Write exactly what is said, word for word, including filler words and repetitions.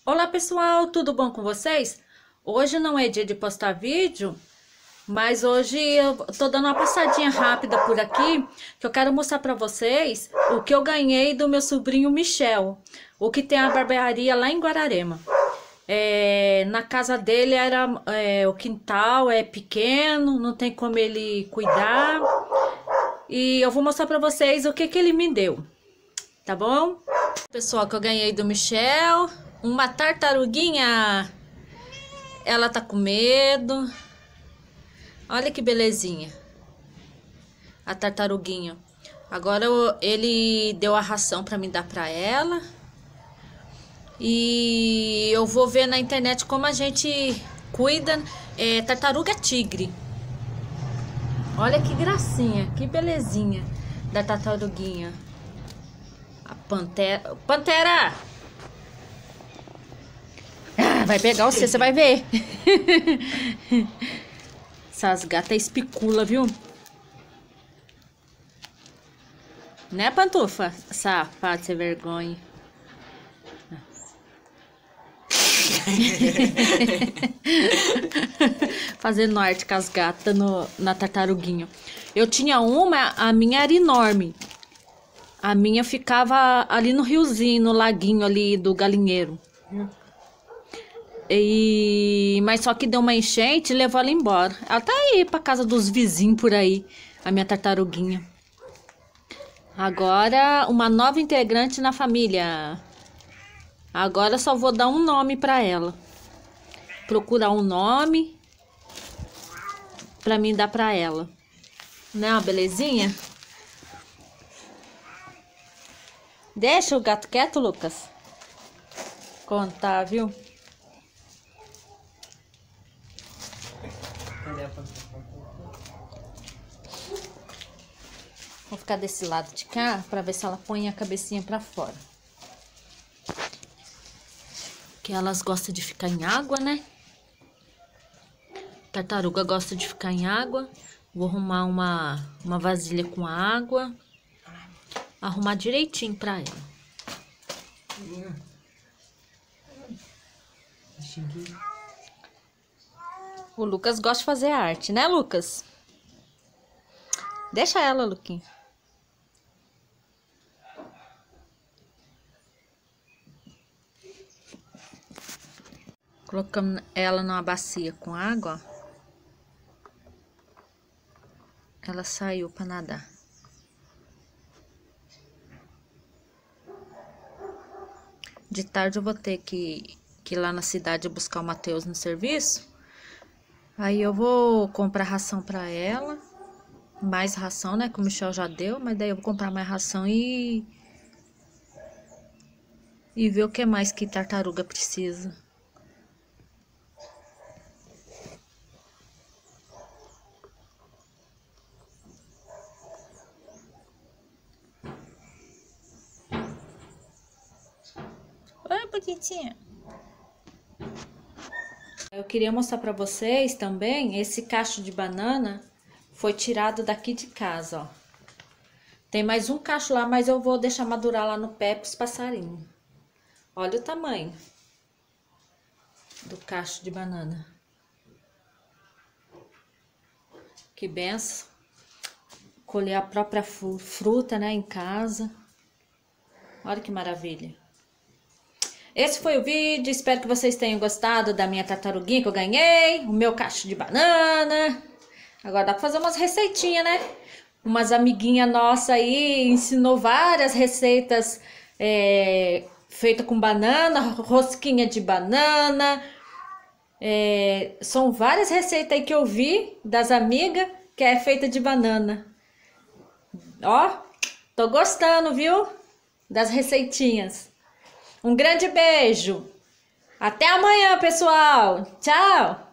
Olá pessoal, tudo bom com vocês? Hoje não é dia de postar vídeo, mas hoje eu tô dando uma passadinha rápida por aqui, que eu quero mostrar pra vocês o que eu ganhei do meu sobrinho Michel, o que tem a barbearia lá em Guararema. É, na casa dele era é, o quintal é pequeno, não tem como ele cuidar, e eu vou mostrar pra vocês o que que ele me deu, tá bom? Pessoal, que eu ganhei do Michel, uma tartaruguinha. Ela tá com medo. Olha que belezinha. A tartaruguinha. Agora eu, ele deu a ração pra mim dar pra ela. E eu vou ver na internet como a gente cuida. É, tartaruga tigre. Olha que gracinha, que belezinha da tartaruguinha. A pantera. Pantera! Ah, vai pegar você, você vai ver. Essas gatas espicula, viu? Né, Pantufa? Safado, sem vergonha. Fazendo arte com as gatas no, na tartaruguinha. Eu tinha uma, a minha era enorme. A minha ficava ali no riozinho, no laguinho ali do galinheiro. E... Mas só que deu uma enchente e levou ela embora. Ela tá aí pra casa dos vizinhos por aí, a minha tartaruguinha. Agora, uma nova integrante na família. Agora só vou dar um nome pra ela. Procurar um nome pra mim dar pra ela. Né, uma belezinha? Deixa o gato quieto, Lucas. Contar, viu? Vou ficar desse lado de cá para ver se ela põe a cabecinha para fora. Que elas gostam de ficar em água, né? Tartaruga gosta de ficar em água. Vou arrumar uma, uma vasilha com água. Arrumar direitinho para ela. O Lucas gosta de fazer arte, né, Lucas? Deixa ela, Luquinha. Colocamos ela numa bacia com água, ó. Ela saiu para nadar. De tarde eu vou ter que, que ir lá na cidade buscar o Matheus no serviço. Aí eu vou comprar ração para ela. Mais ração, né? Que o Michel já deu. Mas daí eu vou comprar mais ração e... E ver o que mais que tartaruga precisa. Oi, bonitinha. Eu queria mostrar para vocês também, esse cacho de banana foi tirado daqui de casa, ó. Tem mais um cacho lá, mas eu vou deixar madurar lá no pé para os passarinhos. Olha o tamanho do cacho de banana. Que benção. Colher a própria fruta, né, em casa. Olha que maravilha. Esse foi o vídeo, espero que vocês tenham gostado da minha tartaruguinha que eu ganhei, o meu cacho de banana. Agora dá pra fazer umas receitinhas, né? Umas amiguinhas nossas aí ensinou várias receitas é, feitas com banana, rosquinha de banana. É, são várias receitas aí que eu vi das amigas que é feita de banana. Ó, tô gostando, viu? Das receitinhas. Um grande beijo. Até amanhã, pessoal. Tchau.